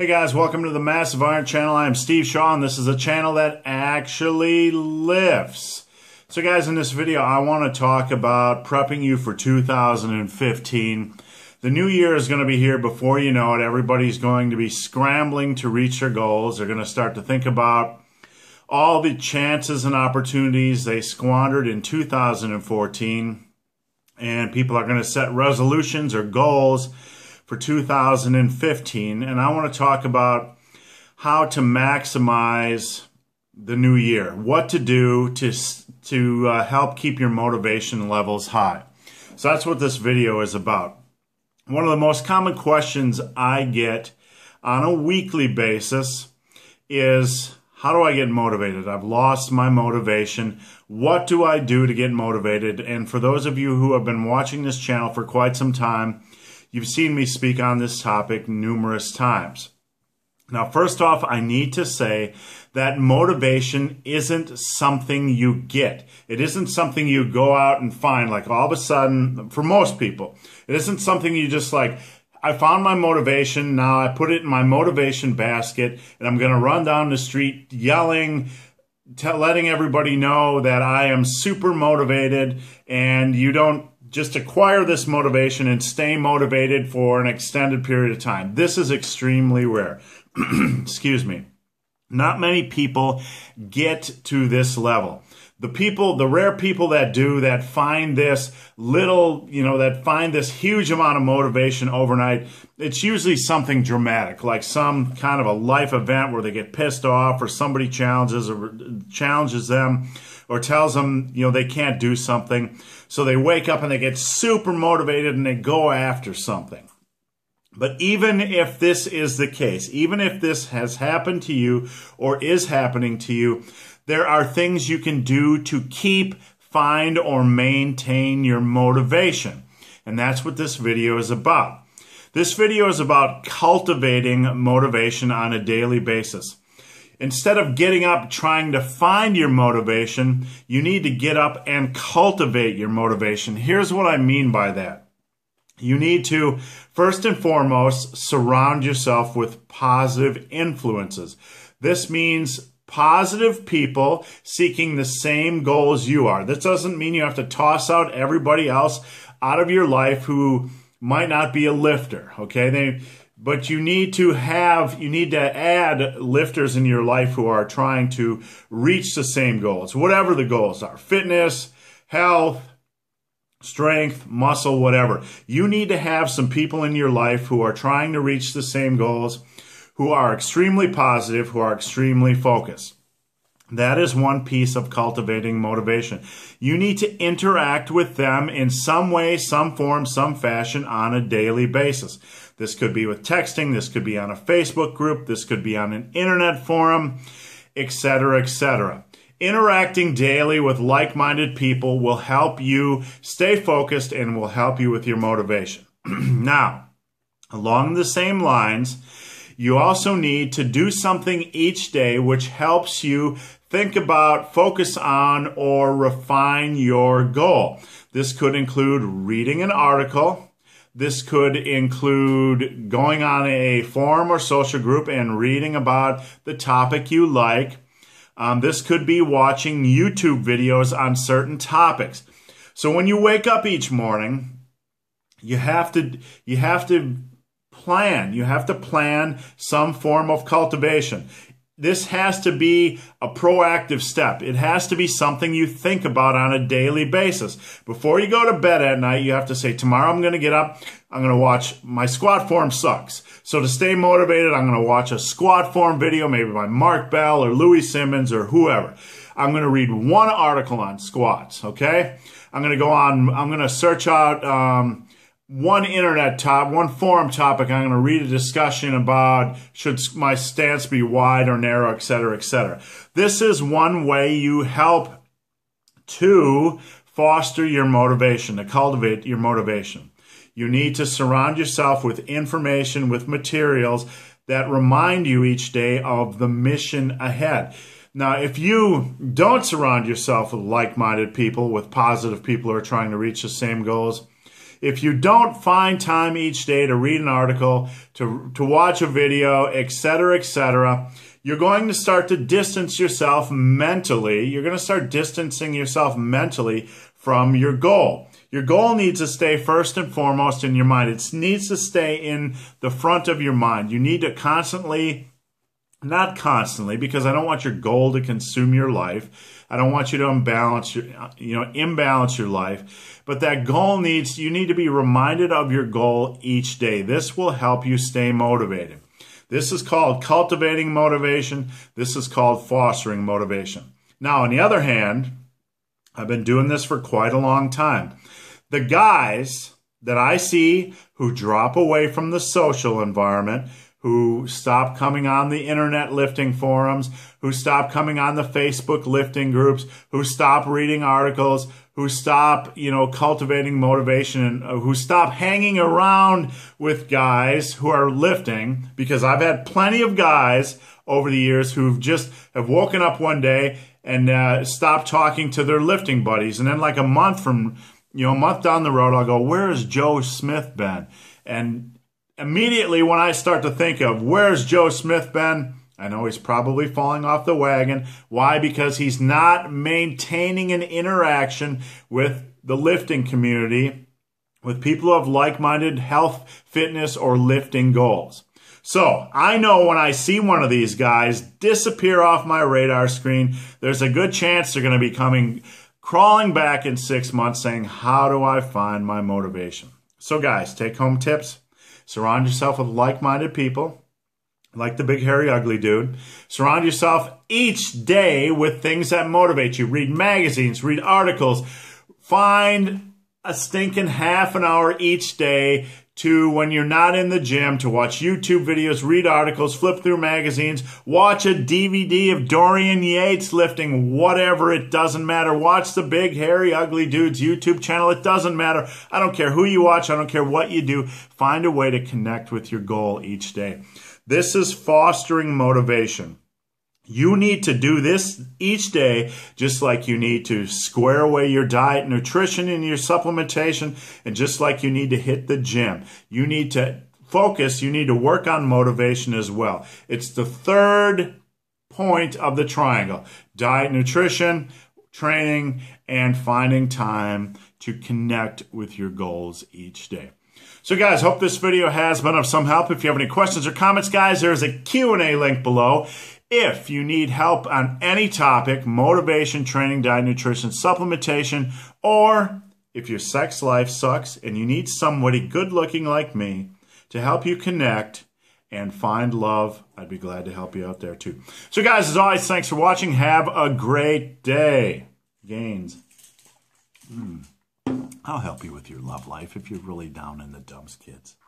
Hey guys, welcome to the Massive Iron Channel. I am Steve Shaw, and this is a channel that actually lifts. So guys, in this video, I want to talk about prepping you for 2015. The new year is going to be here before you know it. Everybody's going to be scrambling to reach their goals. They're going to start to think about all the chances and opportunities they squandered in 2014. And people are going to set resolutions or goals for 2015, and I want to talk about how to maximize the new year, what to do to help keep your motivation levels high. So that's what this video is about. One of the most common questions I get on a weekly basis is, how do I get motivated? I've lost my motivation. What do I do to get motivated? And for those of you who have been watching this channel for quite some time, you've seen me speak on this topic numerous times. Now, first off, I need to say that motivation isn't something you get. It isn't something you go out and find, like all of a sudden, for most people. It isn't something you just like, I found my motivation, now I put it in my motivation basket, and I'm going to run down the street yelling, letting everybody know that I am super motivated, and you don't just acquire this motivation and stay motivated for an extended period of time. This is extremely rare. Excuse me. Not many people get to this level. The rare people that do, that find this little, that find this huge amount of motivation overnight, it's usually something dramatic, like some kind of a life event where they get pissed off, or somebody challenges them, or tells them, they can't do something. So they wake up and they get super motivated and they go after something. But even if this is the case, even if this has happened to you or is happening to you, there are things you can do to keep, find, or maintain your motivation. And that's what this video is about. This video is about cultivating motivation on a daily basis. Instead of getting up trying to find your motivation, you need to get up and cultivate your motivation. Here's what I mean by that. You need to, first and foremost, surround yourself with positive influences. This means positive people seeking the same goals you are. This doesn't mean you have to toss out everybody else out of your life who might not be a lifter, okay? But you need to add lifters in your life who are trying to reach the same goals, whatever the goals are: fitness, health, strength, muscle, whatever. You need to have some people in your life who are trying to reach the same goals, who are extremely positive, who are extremely focused. That is one piece of cultivating motivation. You need to interact with them in some way, some form, some fashion on a daily basis. This could be with texting, this could be on a Facebook group, this could be on an internet forum, etc., etc. Interacting daily with like-minded people will help you stay focused and will help you with your motivation. Now, along the same lines, you also need to do something each day which helps you think about, focus on, or refine your goal. This could include reading an article. This could include going on a forum or social group and reading about the topic you like. This could be watching YouTube videos on certain topics. So when you wake up each morning, you have to plan some form of cultivation. This has to be a proactive step. It has to be something you think about on a daily basis. Before you go to bed at night, you have to say, tomorrow I'm going to get up, I'm going to watch, my squat form sucks. So to stay motivated, I'm going to watch a squat form video, maybe by Mark Bell or Louis Simmons or whoever. I'm going to read one article on squats, okay? I'm going to search out one forum topic. I'm going to read a discussion about should my stance be wide or narrow, etc., etc. This is one way you help to foster your motivation, to cultivate your motivation. You need to surround yourself with information, with materials that remind you each day of the mission ahead. Now, if you don't surround yourself with like-minded people, with positive people who are trying to reach the same goals, if you don't find time each day to read an article, to watch a video, etc., you're going to start to distance yourself mentally. You're going to start distancing yourself mentally from your goal. Your goal needs to stay first and foremost in your mind. It needs to stay in the front of your mind. You need to constantly, not constantly, because I don't want your goal to consume your life. I don't want you to imbalance your life. But that goal you need to be reminded of your goal each day. This will help you stay motivated. This is called cultivating motivation. This is called fostering motivation. Now, on the other hand, I've been doing this for quite a long time. The guys that I see who drop away from the social environment, who stop coming on the internet lifting forums, who stop coming on the Facebook lifting groups, who stop reading articles, who stop, cultivating motivation, and who stop hanging around with guys who are lifting, because I've had plenty of guys over the years who've just have woken up one day and stopped talking to their lifting buddies. And then like a month down the road, I'll go, where has Joe Smith been? And immediately when I start to think of where's Joe Smith been, I know he's probably falling off the wagon. Why? Because he's not maintaining an interaction with the lifting community, with people who have like-minded health, fitness, or lifting goals. So I know when I see one of these guys disappear off my radar screen, there's a good chance they're going to be crawling back in 6 months saying, how do I find my motivation? So guys, take home tips. Surround yourself with like-minded people, like the big, hairy, ugly dude. Surround yourself each day with things that motivate you. Read magazines, read articles. Find a stinking half an hour each day to, when you're not in the gym, to watch YouTube videos, read articles, flip through magazines, watch a DVD of Dorian Yates lifting, whatever, it doesn't matter. Watch the big, hairy, ugly dude's YouTube channel. It doesn't matter. I don't care who you watch. I don't care what you do. Find a way to connect with your goal each day. This is fostering motivation. You need to do this each day, just like you need to square away your diet, nutrition, and your supplementation, and just like you need to hit the gym. You need to focus, you need to work on motivation as well. It's the third point of the triangle: diet, nutrition, training, and finding time to connect with your goals each day. So guys, hope this video has been of some help. If you have any questions or comments, guys, there's a Q&A link below. If you need help on any topic, motivation, training, diet, nutrition, supplementation, or if your sex life sucks and you need somebody good looking like me to help you connect and find love, I'd be glad to help you out there too. So guys, as always, thanks for watching. Have a great day. Gains. I'll help you with your love life if you're really down in the dumps, kids.